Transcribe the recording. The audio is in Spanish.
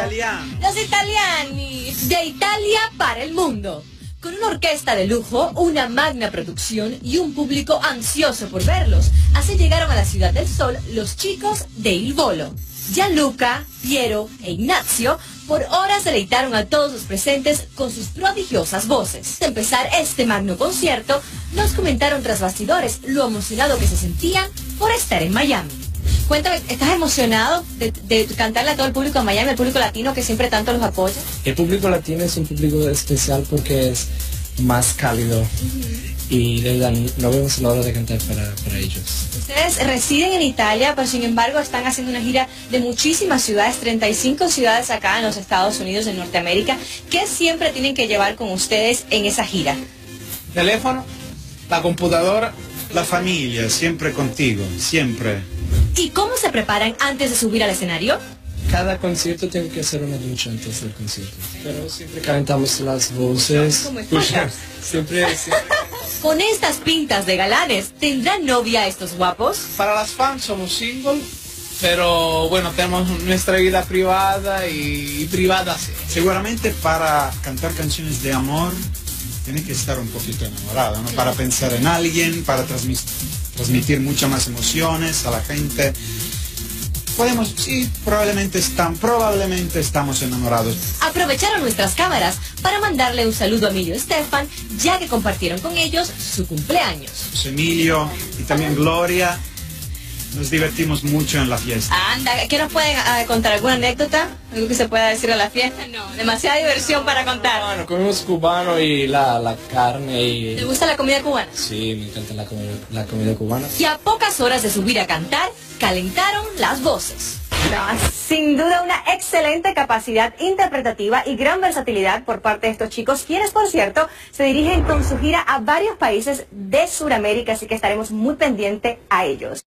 italiano. Los italiani. De Italia para el mundo. Con una orquesta de lujo, una magna producción y un público ansioso por verlos. Así llegaron a la Ciudad del Sol los chicos de Il Volo. Gianluca, Piero e Ignacio por horas deleitaron a todos los presentes con sus prodigiosas voces. De empezar este magno concierto, nos comentaron tras bastidores lo emocionado que se sentían por estar en Miami. Cuéntame, ¿estás emocionado de cantarle a todo el público de Miami, al público latino que siempre tanto los apoya? El público latino es un público especial porque es más cálido y de verdad no vemos la hora de cantar para ellos. Ustedes residen en Italia, pero sin embargo están haciendo una gira de muchísimas ciudades, 35 ciudades acá en los Estados Unidos de Norteamérica. ¿Qué siempre tienen que llevar con ustedes en esa gira? Teléfono, la computadora, la familia, siempre contigo, siempre. ¿Y cómo se preparan antes de subir al escenario? Cada concierto tengo que hacer una ducha antes del concierto, pero siempre calentamos las voces. Siempre. Con estas pintas de galanes, ¿tendrán novia estos guapos? Para las fans somos single, pero bueno, tenemos nuestra vida privada y privada sí. Seguramente para cantar canciones de amor, tienes que estar un poquito enamorado, ¿no? Para pensar en alguien, para transmitir muchas más emociones a la gente. Podemos, sí, probablemente estamos enamorados. Aprovecharon nuestras cámaras para mandarle un saludo a Emilio y Estefan, ya que compartieron con ellos su cumpleaños. Emilio y también Gloria, nos divertimos mucho en la fiesta. Anda, ¿qué nos pueden contar? ¿Alguna anécdota? ¿Algo que se pueda decir a la fiesta? No, demasiada diversión para contar. Bueno, comimos cubano y la carne y... ¿Te gusta la comida cubana? Sí, me encanta la comida cubana. Y a pocas horas de subir a cantar, calentaron las voces. Sin duda una excelente capacidad interpretativa y gran versatilidad por parte de estos chicos, quienes por cierto se dirigen con su gira a varios países de Sudamérica, así que estaremos muy pendientes a ellos.